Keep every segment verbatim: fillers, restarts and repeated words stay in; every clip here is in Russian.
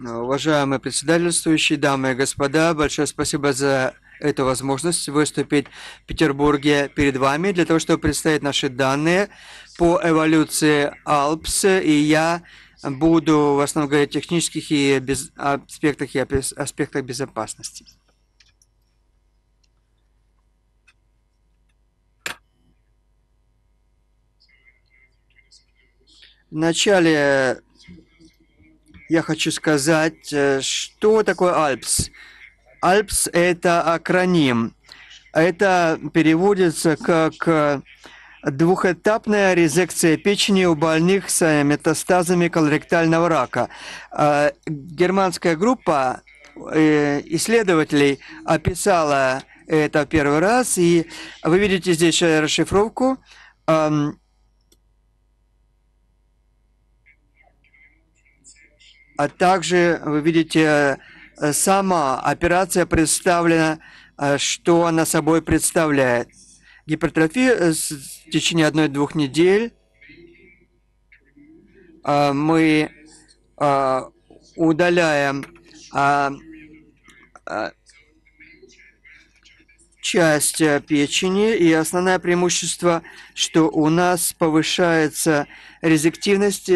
Уважаемые председательствующие, дамы и господа, большое спасибо за эту возможность выступить в Петербурге перед вами для того, чтобы представить наши данные по эволюции Алпс. И я буду в основном говорить о технических и без... аспектах и аспектах безопасности. Вначале я хочу сказать, что такое Алпс. Алпс – это акроним. Это переводится как двухэтапная резекция печени у больных с метастазами колоректального рака. Германская группа исследователей описала это первый раз, и вы видите здесь расшифровку. А также вы видите, сама операция представлена, что она собой представляет. Гипертрофия в течение одной-двух недель. Мы удаляем часть печени, и основное преимущество, что у нас повышается резективность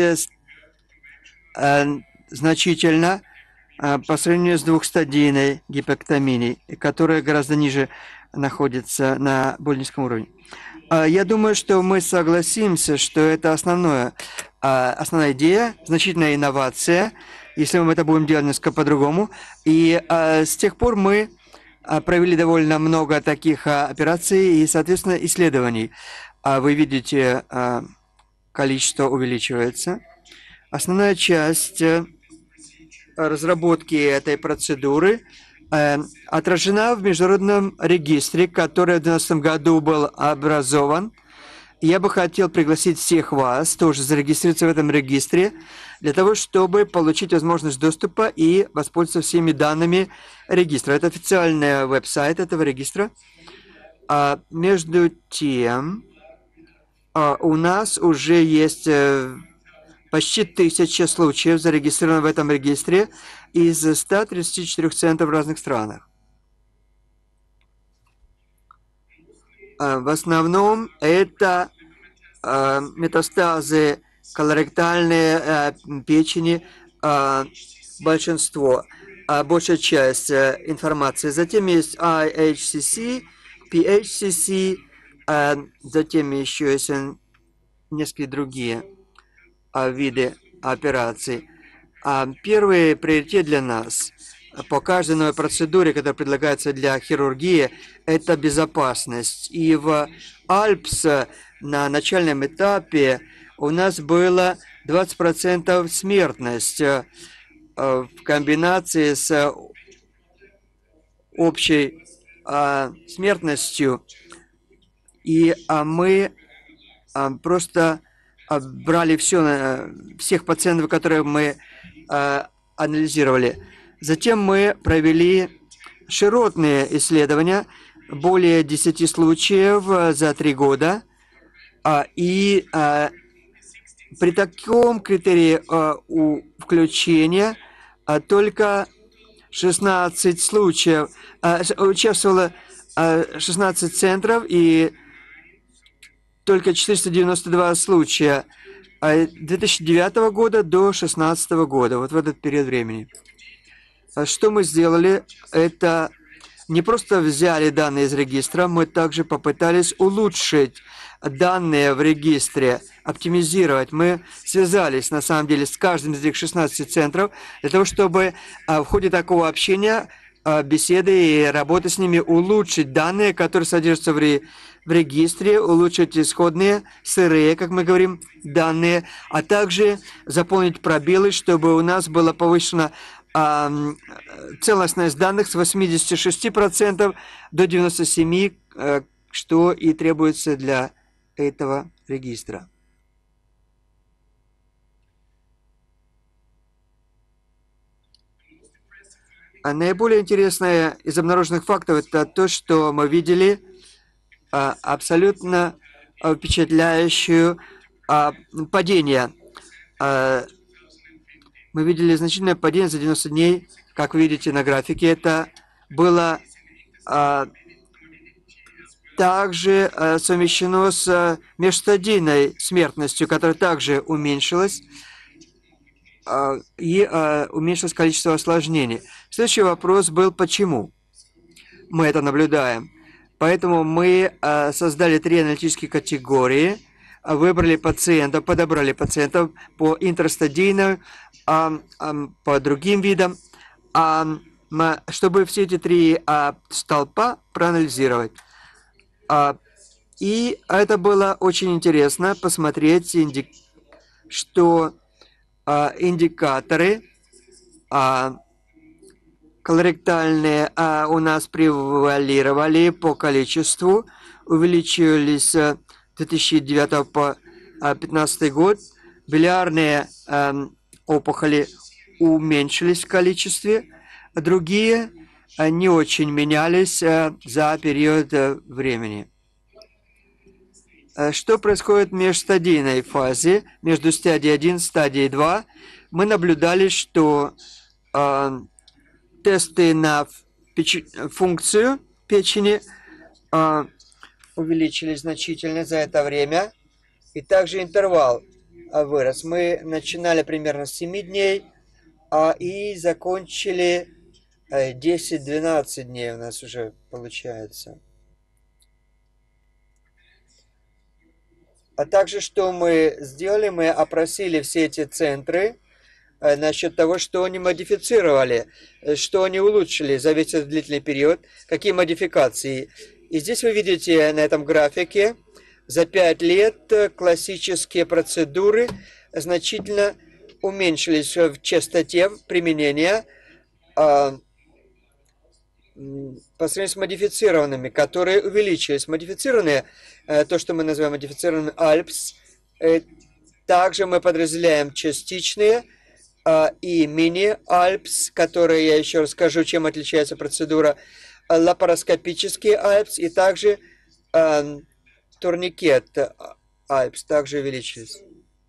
значительно по сравнению с двухстадийной гипэктомией, которая гораздо ниже находится на более низком уровне. Я думаю, что мы согласимся, что это основное, основная идея, значительная инновация, если мы это будем делать несколько по-другому. И с тех пор мы провели довольно много таких операций и, соответственно, исследований. Вы видите, количество увеличивается. Основная часть разработки этой процедуры э, отражена в международном регистре, который в две тысячи двенадцатом году был образован. Я бы хотел пригласить всех вас тоже зарегистрироваться в этом регистре, для того, чтобы получить возможность доступа и воспользоваться всеми данными регистра. Это официальный веб-сайт этого регистра. А между тем, а, у нас уже есть э, почти тысяча случаев зарегистрировано в этом регистре из ста тридцати четырёх центров в разных странах. В основном это метастазы колоректальной печени, большинство, большая часть информации. Затем есть ай эйч си си, пи эйч си си, затем еще есть несколько другие виды операций. Первый приоритет для нас по каждой новой процедуре, которая предлагается для хирургии, это безопасность. И в Алпс на начальном этапе у нас было двадцать процентов смертность в комбинации с общей смертностью. И мы просто брали все, всех пациентов, которые мы э, анализировали. Затем мы провели широтные исследования, более десяти случаев за три года. Э, и э, при таком критерии э, у включения э, только шестнадцать случаев, э, участвовало э, шестнадцать центров, и только четыреста девяносто два случая с две тысячи девятого года до две тысячи шестнадцатого года, вот в этот период времени. Что мы сделали? Это не просто взяли данные из регистра, мы также попытались улучшить данные в регистре, оптимизировать. Мы связались, на самом деле, с каждым из этих шестнадцати центров, для того, чтобы в ходе такого общения, беседы и работы с ними улучшить данные, которые содержатся в регистре, в регистре, улучшить исходные, сырые, как мы говорим, данные, а также заполнить пробелы, чтобы у нас была повышена э, целостность данных с восьмидесяти шести процентов до девяноста семи процентов, э, что и требуется для этого регистра. А наиболее интересное из обнаруженных фактов – это то, что мы видели абсолютно впечатляющее падение мы видели значительное падение за девяносто дней. Как вы видите на графике, это было а, также а, совмещено с а, межстадийной смертностью, которая также уменьшилась, а, и а, уменьшилось количество осложнений. Следующий вопрос был, почему мы это наблюдаем. Поэтому мы а, создали три аналитические категории, а, выбрали пациентов, подобрали пациентов по интерстадийным, а, а, по другим видам, а, м, чтобы все эти три а, столпа проанализировать. А, и это было очень интересно посмотреть, инди... что а, индикаторы а, колоректальные а, у нас превалировали по количеству, увеличились с две тысячи девятого по две тысячи пятнадцатый год. Билиарные а, опухоли уменьшились в количестве, а другие а, не очень менялись а, за период а, времени. А, что происходит в межстадийной фазе, между стадией один и стадией два? Мы наблюдали, что а, тесты на печ... функцию печени а, увеличились значительно за это время, и также интервал а, вырос. Мы начинали примерно с семи дней а, и закончили а, десять-двенадцать дней у нас уже получается. А также что мы сделали? Мы опросили все эти центры насчет того, что они модифицировали, что они улучшили за весь этот длительный период, какие модификации. И здесь вы видите на этом графике, за пять лет классические процедуры значительно уменьшились в частоте применения а, по сравнению с модифицированными, которые увеличились. Модифицированные, то, что мы называем модифицированными альпс, также мы подразделяем частичные, и мини-альпс, которые я еще расскажу, чем отличается процедура, лапароскопические альпс и также э, турникет альпс также увеличились.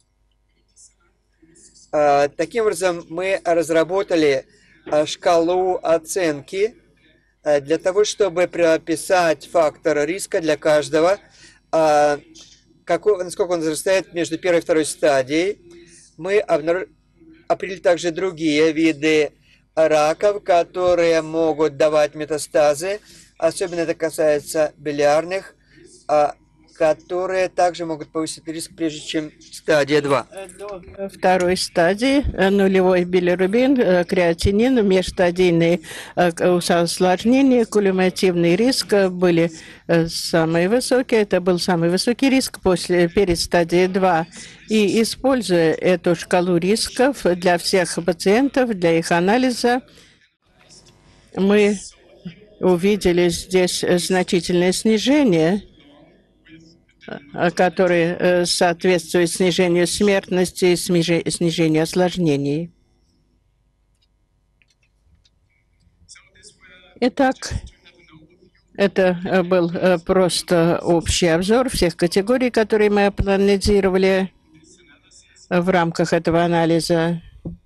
Э, таким образом, мы разработали э, шкалу оценки э, для того, чтобы прописать фактор риска для каждого, э, какой, насколько он возрастает между первой и второй стадией. Мы обнаружили определить также другие виды раков, которые могут давать метастазы. Особенно это касается билиарных, которые также могут повысить риск, прежде чем стадия два. До второй стадии нулевой билирубин, креатинин, межстадийные осложнения, кумулятивный риск были самые высокие. Это был самый высокий риск после, перед стадией два. И используя эту шкалу рисков для всех пациентов, для их анализа, мы увидели здесь значительное снижение, которые соответствуют снижению смертности и снижению осложнений. Итак, это был просто общий обзор всех категорий, которые мы проанализировали в рамках этого анализа.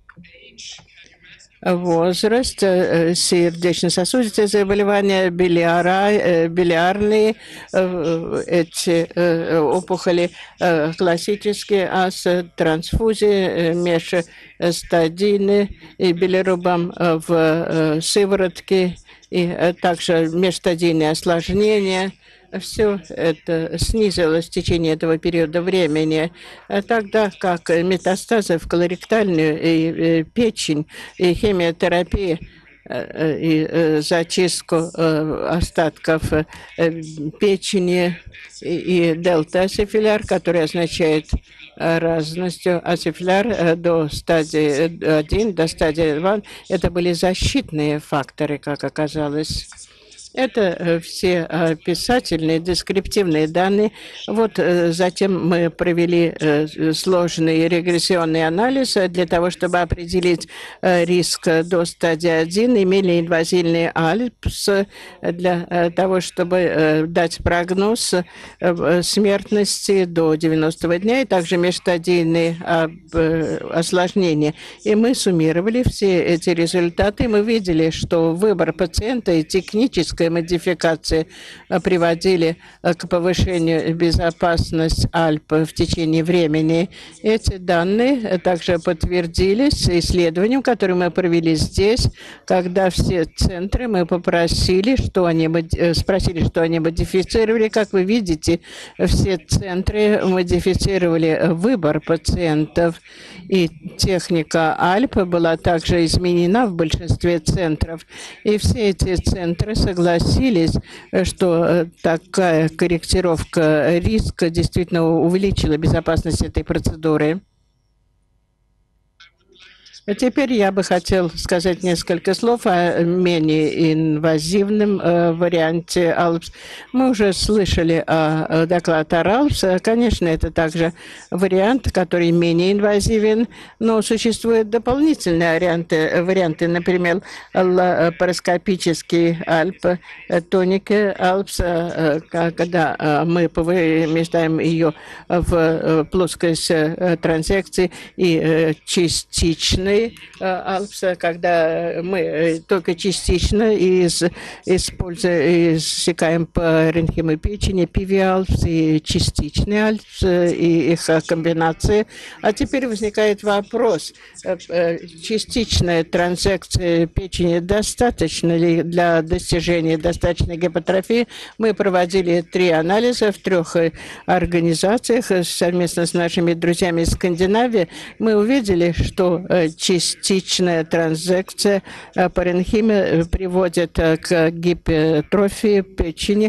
Возраст, сердечно-сосудистые заболевания, билиара, билиарные эти опухоли, классические ас, трансфузии, межстадийные и билирубам в сыворотке, и также межстадийные осложнения. Все это снизилось в течение этого периода времени, тогда как метастазы в колоректальную и печень, и химиотерапия, и зачистку остатков печени, и дельта-асифиляр, который означает разностью асифиляр до стадии один, до стадии два. Это были защитные факторы, как оказалось. Это все описательные, дескриптивные данные. Вот затем мы провели сложный регрессионный анализ для того, чтобы определить риск до стадии один, имели инвазивный альпс для того, чтобы дать прогноз смертности до девяностого дня и также межстадийные осложнения. И мы суммировали все эти результаты, и мы видели, что выбор пациента и техническая модификации приводили к повышению безопасности Альп в течение времени. Эти данные также подтвердились исследованием, которое мы провели здесь, когда все центры мы попросили, что они спросили, что они модифицировали. Как вы видите, все центры модифицировали выбор пациентов, и техника Альп была также изменена в большинстве центров. И все эти центры согласились, что такая корректировка риска действительно увеличила безопасность этой процедуры. А теперь я бы хотел сказать несколько слов о менее инвазивном э, варианте АЛПС. Мы уже слышали о, о доклад о АЛПС. Конечно, это также вариант, который менее инвазивен, но существуют дополнительные варианты, варианты например, лапароскопический АЛП, тоника АЛПС, когда мы помещаем ее в плоскость транзекции и частичной АЛПСа, когда мы только частично из, используем, иссекаем паренхимы печени, пи ви АЛПС и частичный АЛПС и их комбинации. А теперь возникает вопрос, частичная транзекция печени достаточно ли для достижения достаточной гипотрофии? Мы проводили три анализа в трех организациях совместно с нашими друзьями из Скандинавии. Мы увидели, что частичная транзекция паренхимы приводит к гипертрофии печени,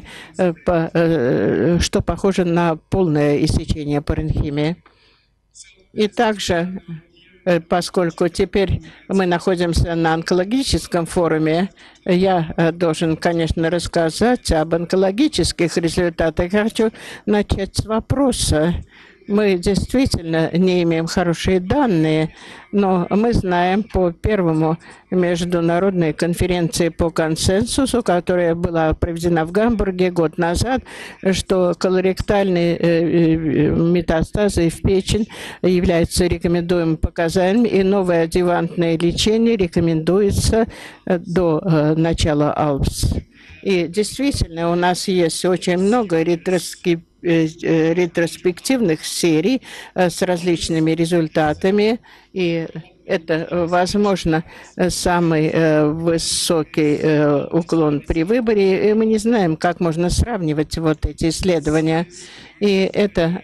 что похоже на полное иссечение паренхимии. И также, поскольку теперь мы находимся на онкологическом форуме, я должен, конечно, рассказать об онкологических результатах. Я хочу начать с вопроса. Мы действительно не имеем хорошие данные, но мы знаем по первому международной конференции по консенсусу, которая была проведена в Гамбурге год назад, что колоректальные метастазы в печень являются рекомендуемым показанием, и новое адъювантное лечение рекомендуется до начала АЛПС. И действительно, у нас есть очень много ретроспективных ретроспективных серий с различными результатами, и это, возможно, самый высокий уклон при выборе, и мы не знаем, как можно сравнивать вот эти исследования. И это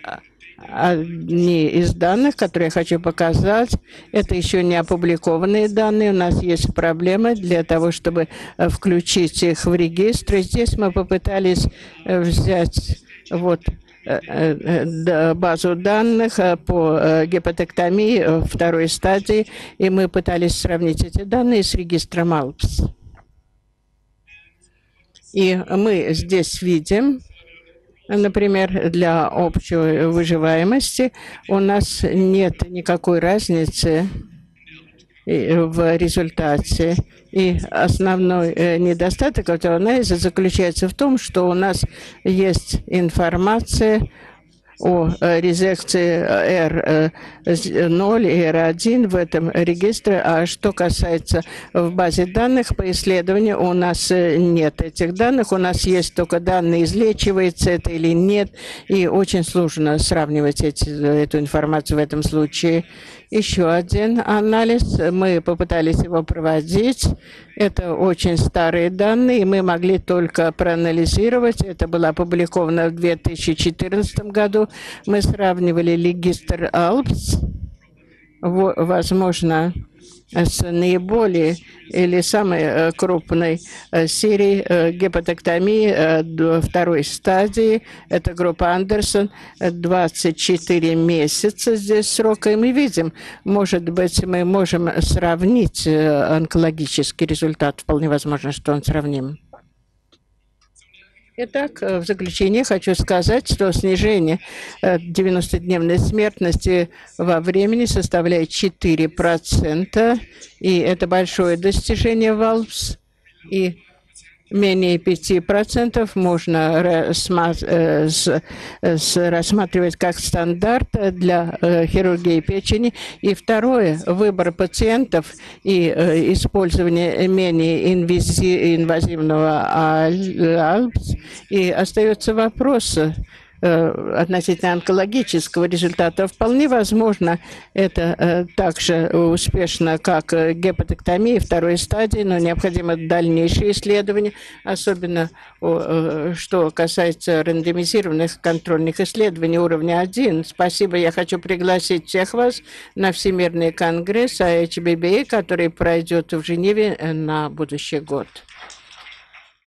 одни из данных, которые я хочу показать. Это еще не опубликованные данные. У нас есть проблемы для того, чтобы включить их в регистр. Здесь мы попытались взять вот базу данных по гепатоктомии второй стадии, и мы пытались сравнить эти данные с регистром АЛПС. И мы здесь видим, например, для общей выживаемости у нас нет никакой разницы в результате. И основной недостаток этого анализа заключается в том, что у нас есть информация о резекции эр ноль и эр один в этом регистре, а что касается в базе данных по исследованию, у нас нет этих данных, у нас есть только данные, излечивается это или нет, и очень сложно сравнивать эти, эту информацию в этом случае. Еще один анализ, мы попытались его проводить. Это очень старые данные, и мы могли только проанализировать. Это было опубликовано в две тысячи четырнадцатом году. Мы сравнивали регистр АЛПС, возможно, с наиболее или самой крупной серией гепатоктомии второй стадии. Это группа Андерсон, двадцать четыре месяца здесь срока. И мы видим, может быть, мы можем сравнить онкологический результат. Вполне возможно, что он сравним. Итак, в заключение хочу сказать, что снижение девяностодневной смертности во времени составляет четыре процента, и это большое достижение ВАЛПС, и менее пяти процентов можно рассматривать как стандарт для хирургии печени. И второе, выбор пациентов и использование менее инвазивного АЛПС. И остается вопрос относительно онкологического результата. Вполне возможно, это так же успешно, как гепатоктомия второй стадии, но необходимо дальнейшие исследования, особенно что касается рандомизированных контрольных исследований уровня один. Спасибо. Я хочу пригласить всех вас на Всемирный конгресс эй эйч би би эй, который пройдет в Женеве на будущий год.